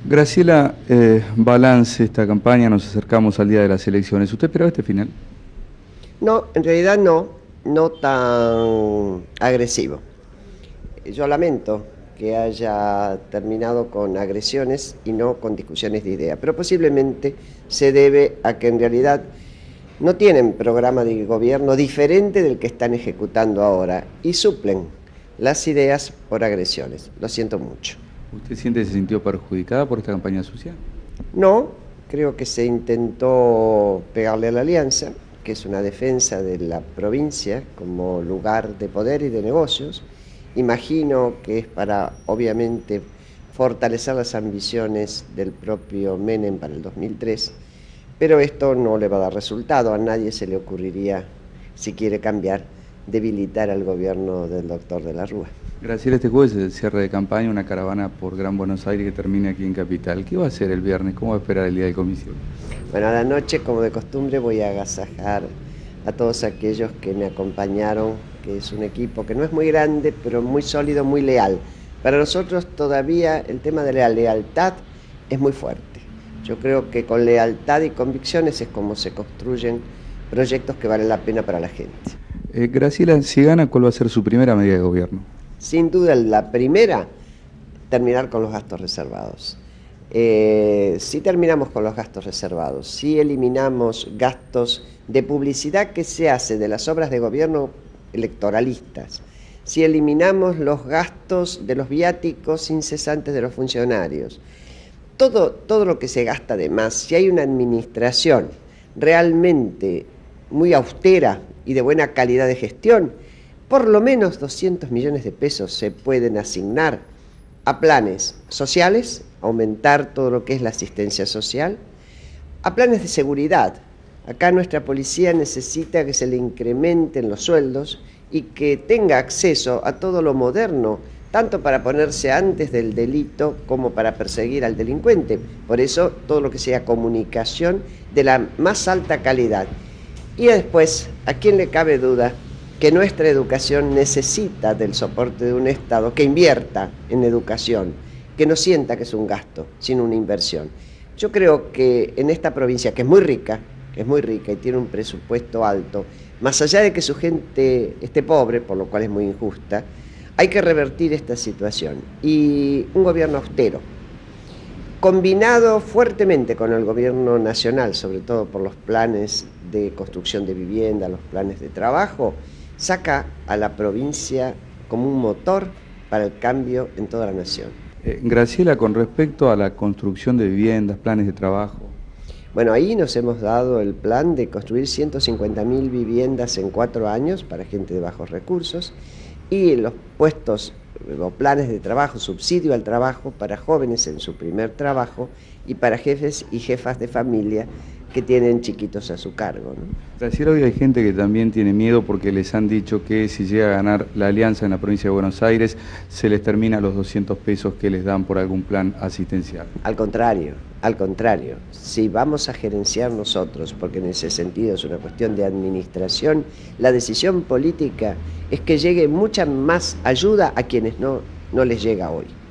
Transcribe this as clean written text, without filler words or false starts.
Graciela, balance esta campaña, nos acercamos al día de las elecciones. ¿Usted esperaba este final? No, en realidad no tan agresivo. Yo lamento que haya terminado con agresiones y no con discusiones de ideas, pero posiblemente se debe a que en realidad no tienen programa de gobierno diferente del que están ejecutando ahora y suplen las ideas por agresiones. Lo siento mucho. ¿Usted siente que se sintió perjudicada por esta campaña social? No, creo que se intentó pegarle a la Alianza, que es una defensa de la provincia como lugar de poder y de negocios. Imagino que es para, obviamente, fortalecer las ambiciones del propio Menem para el 2003, pero esto no le va a dar resultado. A nadie se le ocurriría, si quiere cambiar, debilitar al gobierno del doctor de la Rúa. Graciela, este jueves es el cierre de campaña, una caravana por Gran Buenos Aires que termina aquí en Capital. ¿Qué va a hacer el viernes? ¿Cómo va a esperar el día de comisión? Bueno, a la noche, como de costumbre, voy a agasajar a todos aquellos que me acompañaron, que es un equipo que no es muy grande, pero muy sólido, muy leal. Para nosotros todavía el tema de la lealtad es muy fuerte. Yo creo que con lealtad y convicciones es como se construyen proyectos que valen la pena para la gente. Graciela, si gana, ¿cuál va a ser su primera medida de gobierno? Sin duda la primera, terminar con los gastos reservados. Si terminamos con los gastos reservados, si eliminamos gastos de publicidad que se hace de las obras de gobierno electoralistas, si eliminamos los gastos de los viáticos incesantes de los funcionarios, todo lo que se gasta de más, si hay una administración realmente muy austera y de buena calidad de gestión, por lo menos 200 millones de pesos se pueden asignar a planes sociales, aumentar todo lo que es la asistencia social, a planes de seguridad. Acá nuestra policía necesita que se le incrementen los sueldos y que tenga acceso a todo lo moderno, tanto para ponerse antes del delito como para perseguir al delincuente. Por eso todo lo que sea comunicación de la más alta calidad. Y después, ¿a quién le cabe duda que nuestra educación necesita del soporte de un Estado que invierta en educación, que no sienta que es un gasto, sino una inversión? Yo creo que en esta provincia, que es muy rica y tiene un presupuesto alto, más allá de que su gente esté pobre, por lo cual es muy injusta, hay que revertir esta situación. Y un gobierno austero, combinado fuertemente con el gobierno nacional, sobre todo por los planes de construcción de vivienda, los planes de trabajo, saca a la provincia como un motor para el cambio en toda la nación. Graciela, con respecto a la construcción de viviendas, planes de trabajo. Bueno, ahí nos hemos dado el plan de construir 150.000 viviendas en 4 años para gente de bajos recursos y los puestos o planes de trabajo, subsidio al trabajo para jóvenes en su primer trabajo y para jefes y jefas de familia que tienen chiquitos a su cargo, ¿no? Graciela, hoy hay gente que también tiene miedo porque les han dicho que si llega a ganar la Alianza en la provincia de Buenos Aires, se les termina los 200 pesos que les dan por algún plan asistencial. Al contrario, si vamos a gerenciar nosotros, porque en ese sentido es una cuestión de administración, la decisión política es que llegue mucha más ayuda a quienes no les llega hoy.